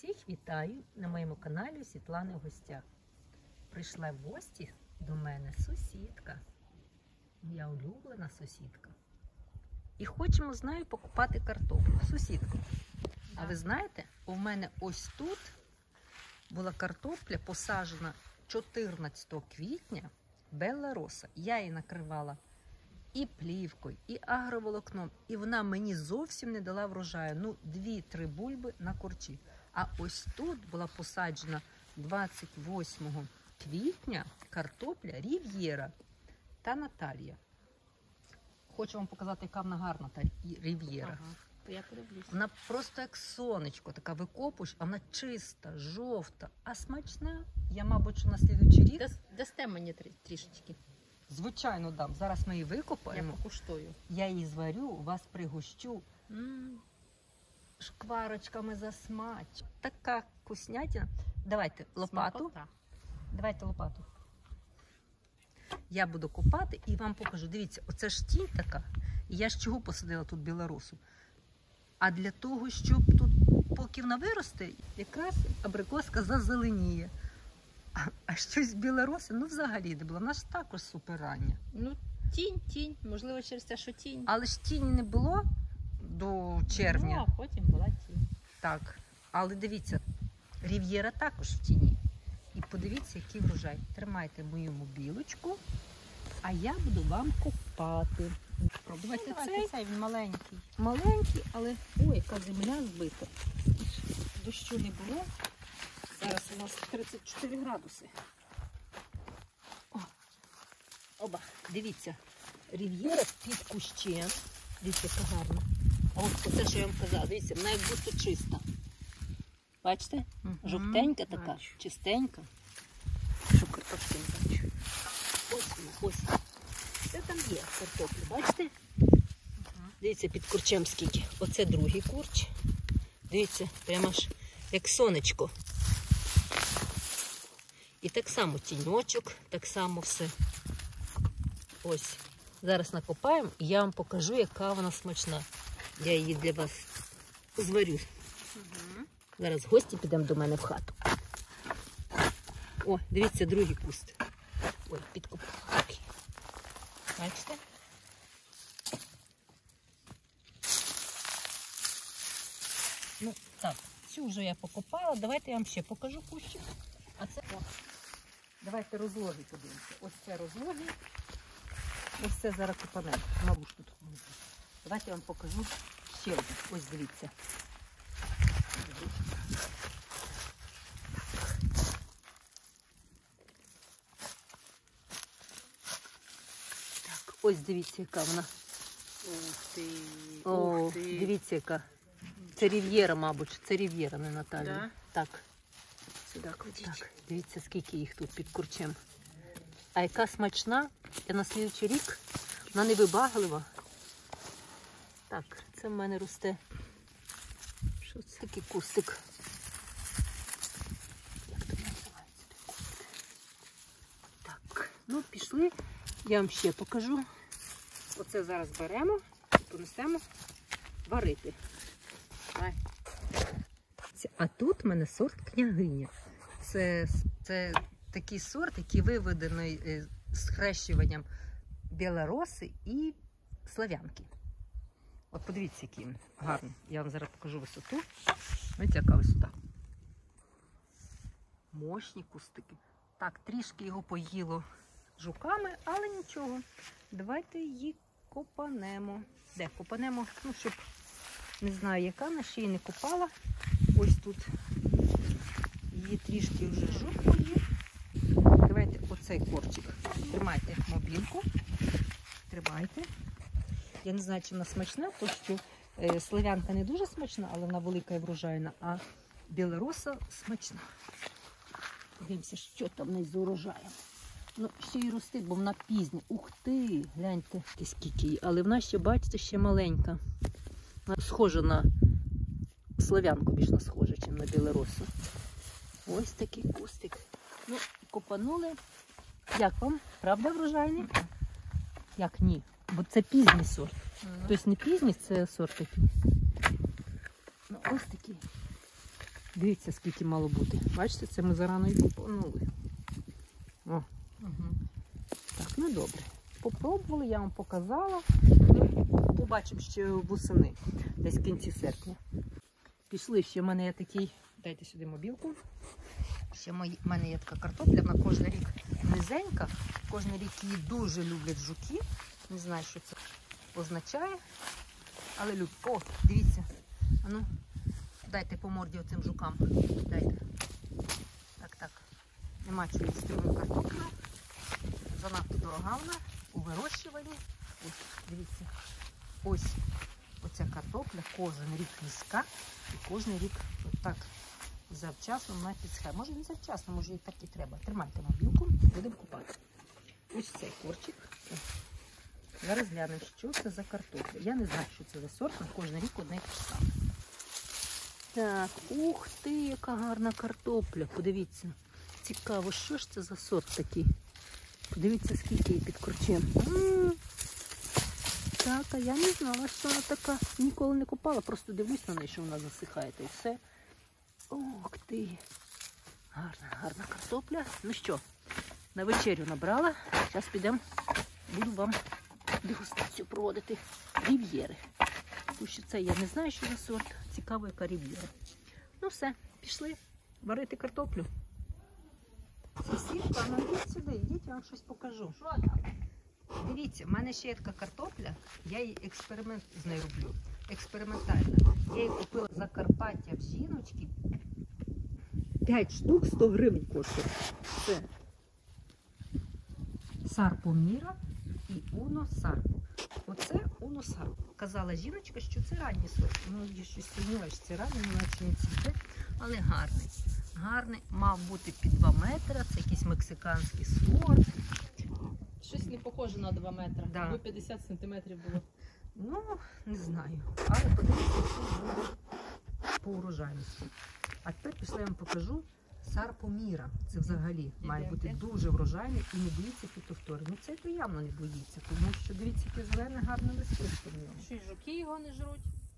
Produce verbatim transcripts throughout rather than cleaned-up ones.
Всіх вітаю на моєму каналі Світлани в гостях. Прийшла в гості до мене сусідка, моя улюблена сусідка. І хочемо з нею покупати картоплю. Сусідку. А ви знаєте, у мене ось тут була картопля посаджена чотирнадцятого квітня, Белла Роса. Я її накривала і плівкою, і агроволокном. І вона мені зовсім не дала врожаю. Ну, дві-три бульби на корчі. А ось тут була посаджена двадцять восьмого квітня картопля Рів'єра та Наталія. Хочу вам показати, яка вона гарна, та Рів'єра. Ага, то я подивлюсь. Вона просто як сонечко, така викопуєш, а вона чиста, жовта, а смачна. Я, мабуть, що на слідуючий рік... Дас, дасте мені трі, трішечки. Звичайно, дам. Зараз ми її Я викопаємо. покуштую. Я її зварю, вас пригощу. М, Шкварочками засмач. Така вкуснятина. Давайте лопату. смакота. Давайте лопату. Я буду копати і вам покажу. Дивіться, оце ж тінь така. І я ж чого посадила тут білорусу? А для того, щоб тут, поки вона виросте, якраз абрикоска зазеленіє. А, а щось білороси, ну взагалі не було. Вона ж також суперрання. Ну, тінь, тінь. Можливо, через те, що тінь. Але ж тіні не було до червня. Ну, а потім була тінь. Так, але дивіться, Рів'єра також в тіні. І подивіться, який врожай. Тримайте мою мобілочку, а я буду вам копати. Пробуйте Ну, цей. цей, він маленький. Маленький, але ой, яка земля збита. Дощу не було. Зараз у нас тридцять чотири градуси. О, оба, дивіться, Рів'єра під кущем. Дивіться, яка гарна. А от оце, що я вам казала, дивіться, вона як будто чиста. Бачите? Мгм, Жовтенька така, бачу. чистенька. Що картошки не бачу. Ось вона, ось. Це там є картопля, бачите? Ага. Дивіться, під курчем скільки. Оце другий курч. Дивіться, прямо аж як сонечко. І так само тіньочок, так само все. Ось. Зараз накопаємо і я вам покажу, яка вона смачна. Я її для вас зварю. Угу. Зараз гості підемо до мене в хату. О, дивіться, другий куст. Ой, підкопав. Бачите? Ну, так, цю вже я покопала. Давайте я вам ще покажу кущик. А це, о, давайте розлоги подивимося. Ось це розлоги. Ось це зараз копанемо. Мабуть, тут. Давайте я вам покажу ще один. Ось дивіться. Так, ось дивіться, яка вона. Ух ти, О, ух ти. дивіться, яка. Це Рів'єра, мабуть. Це Рів'єра, не Наталія. Да? Так. Сюди кладіть. Так, дивіться, скільки їх тут під курчем. А яка смачна, я на слідчий рік, вона не вибаглива. Так, це в мене росте. Що це? Такий кустик. Як то називається той кустик? Так, ну пішли. Я вам ще покажу. Оце зараз беремо і понесемо варити. Давай. А тут в мене сорт княгиня. Це, це такий сорт, який виведений з хрещуванням білороси і слав'янки. От подивіться, який він гарний. Я вам зараз покажу висоту. Ось яка висота. Мощні кустики. Так, трішки його поїло жуками, але нічого. Давайте її копанемо. Де? Копанемо, ну, щоб, не знаю, яка, на ще й не копала. Ось тут її трішки вже жук поїв. Давайте оцей корчик. Тримайте мобілку. Тримайте. Я не знаю, чи вона смачна, тому що е, слав'янка не дуже смачна, але вона велика і врожайна, а білороса смачна. Дивимося, що там не з урожаєм. Ну, ще й рости, бо вона пізня. Ух ти, гляньте, скільки її. Але вона ще, бачите, ще маленька. Вона схожа на слав'янку, більш на схожа, ніж на білоросу. Ось такий кустик. Ну, копанули. Як вам? Правда врожайний? Як ні? Бо це пізній сорт. Тобто не пізній, це сорт такий. Ну, ось такий. Дивіться, скільки мало бути. Бачите, це ми зарано і купанули. О, Угу. так, ну добре. Попробували, я вам показала. Ну, побачимо ще восени, десь в кінці серпня. Пішли, ще в мене є такий, дайте сюди мобілку. Ще в мене є така картопля, вона кожен рік низенька. Кожен рік її дуже люблять жуки. Не знаю, що це означає, але люблять. О, дивіться. А ну, дайте по морді оцим жукам. Дайте. Так, так. Нема чого їсти мою картоплю. Занадто дорога вона у вирощуванні. Ось, дивіться. Ось оця картопля кожен рік низька. І кожен рік отак завчасно вона підсхає. Може не завчасно, може і так і треба. Тримайте мобілку, будемо купати. Ось цей корчик. Зараз глянемо, що це за картопля. Я не знаю, що це за сорт, але кожен рік одне і те ж саме. Так, ух ти, яка гарна картопля. Подивіться. Цікаво, що ж це за сорт такий. Подивіться, скільки її під корчем. М-м-м. Так, а я не знала, що вона така. Ніколи не купала, просто дивлюсь на неї, що вона засихає, та й все. Ух ти. Гарна, гарна картопля. Ну що, на вечерю набрала. Зараз підемо, буду вам дегустацію проводити рів'єри. Тому що це я не знаю, що за сорт. Цікаво, яка рів'єра. Ну все, пішли варити картоплю. Сусідка, ну йдіть сюди, йдіть, я вам щось покажу. Що там? Дивіться, в мене ще є така картопля, я її експеримент з нею роблю. Експериментальна. Я її купила з Закарпаття в жіночки. п'ять штук, сто гривень коштує. Це Сарпо Міра і Уно Сарпо. Оце Уно Сарпо. Казала жіночка, що це ранній сорт. Ну, я щось сумніваюся, що це ранній, наче не цвіте, але гарний. Гарний, мав бути під два метри, це якийсь мексиканський сорт. Щось не похоже на два метри. Да. Бо п'ятдесят сантиметрів було. Ну, не знаю. Але подивіться, що буде по урожайності. А тепер пішла я вам покажу Сарпо Міра. Це взагалі має бути дуже врожайний і не боїться фітофтори. Ну це то явно не боїться, тому що дивіться, яке зелене гарне листочко в ньому. Що й жуки його не жруть?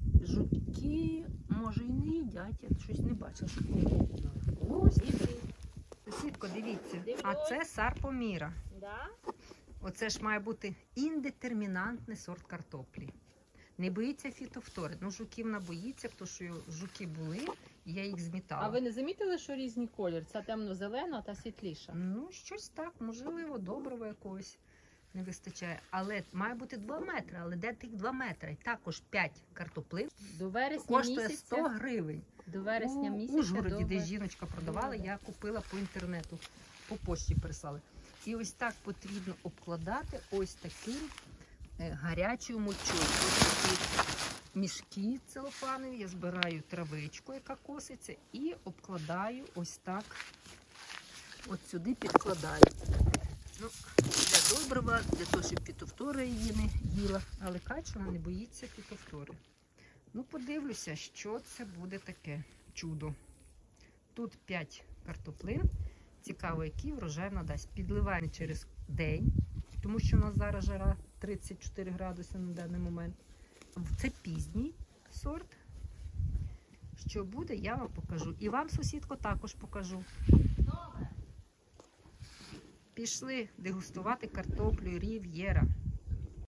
Жуки, може, і не їдять, я щось не бачила, що ось такий. Сусідко, дивіться, а це Сарпо Міра. Да? Оце ж має бути індетермінантний сорт картоплі. Не боїться фітофтори. Ну, жуків вона боїться, тому що жуки були, і я їх змітала. А ви не замітили, що різні колір? Ця темно-зелена, а та світліша. Ну, щось так, можливо, доброго якогось не вистачає. Але має бути два метри. Але де тих два метри? І також п'ять картоплин До вересня коштує місяця. сто гривень. До вересня У місяця. Ужгороді, до де вер- жіночка продавала, Добре. я купила по інтернету, по пошті переслали. І ось так потрібно обкладати ось таким е, гарячою мульчою. Ось такі мішки целофанові, я збираю травичку, яка коситься, і обкладаю ось так, от сюди підкладаю. Ну, для добрива, для того, щоб фітофтора її не їла, але качана не боїться фітофтори. Ну, подивлюся, що це буде таке чудо. Тут п'ять картоплин. Цікаво, який врожай вона дасть. Підливаємо через день, тому що у нас зараз жара тридцять чотири градуси на даний момент. Це пізній сорт. Що буде, я вам покажу. І вам, сусідко, також покажу. Пішли дегустувати картоплю Рів'єра.